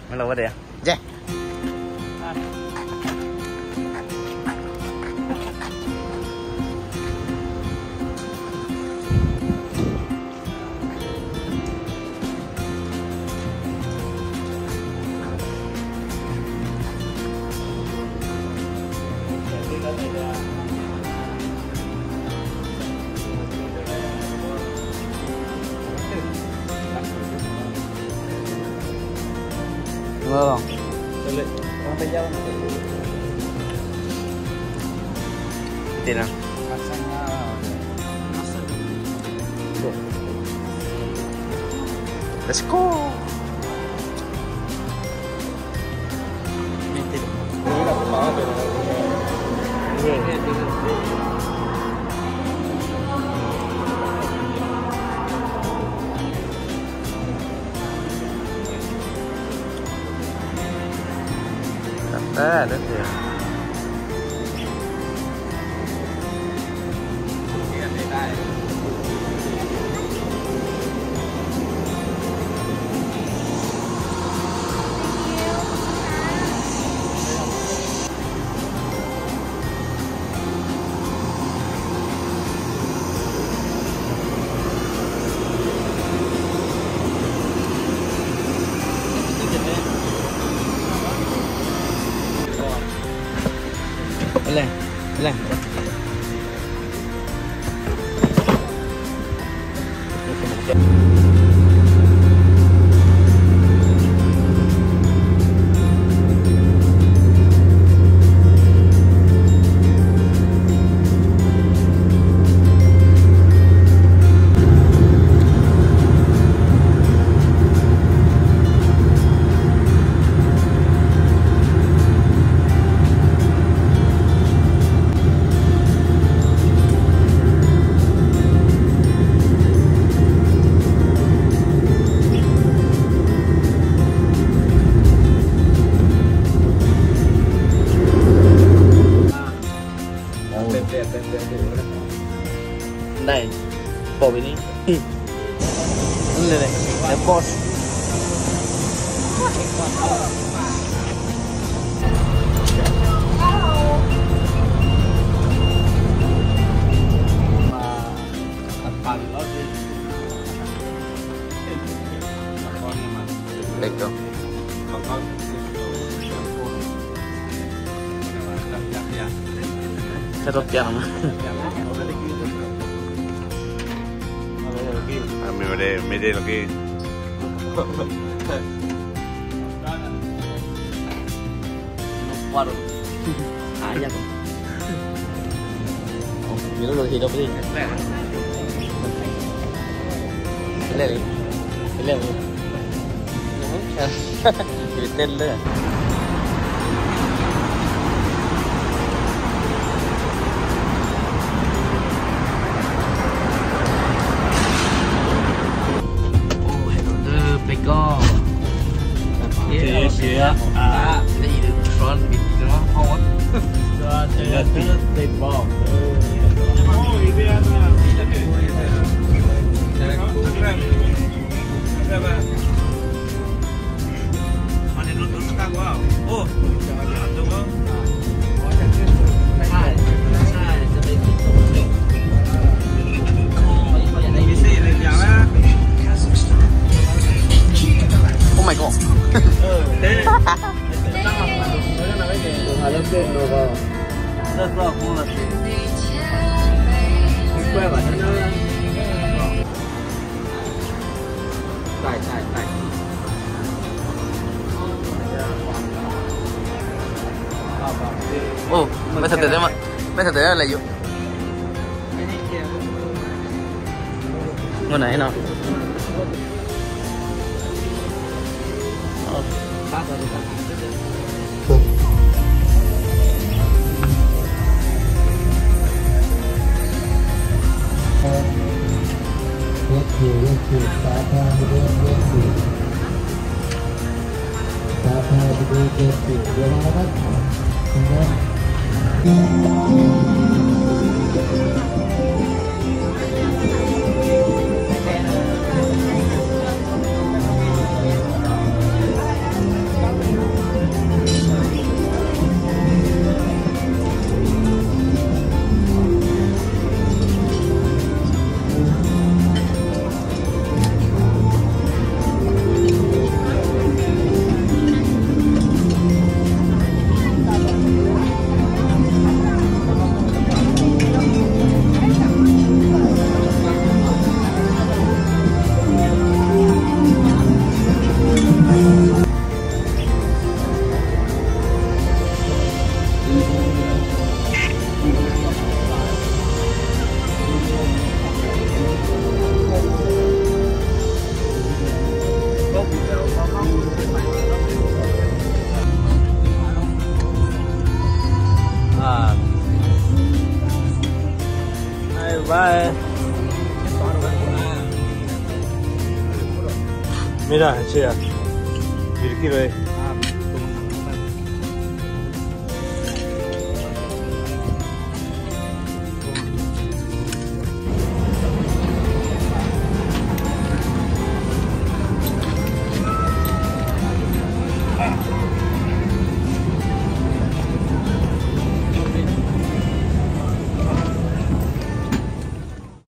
Melo ada ya? Jeh. Vâng. Tiền nào? Let's go. Rất nhiều. Lên. Này, bỏ bên đi. Lên này, em boss. Đây cơ. Cái tốt chẳng. Me de lo que cuadro ya mira lo que hidup ini lele lele Iya, ini ide front itu mah hot. Ada tembok. Oh, ini ada. Mana nonton sekarang wow. Oh, jangan tunggu. Oh my god. Rất là cũng là quay vào nó tải Oh, bây giờ tới là dụ ngon này nào. Ini dah, saya. Jadi kira.